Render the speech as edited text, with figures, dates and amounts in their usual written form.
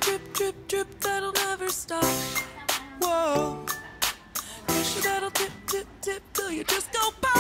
drip, drip, drip, that'll never stop. Whoa. Pressure that'll tip, tip, tip till you just go pop.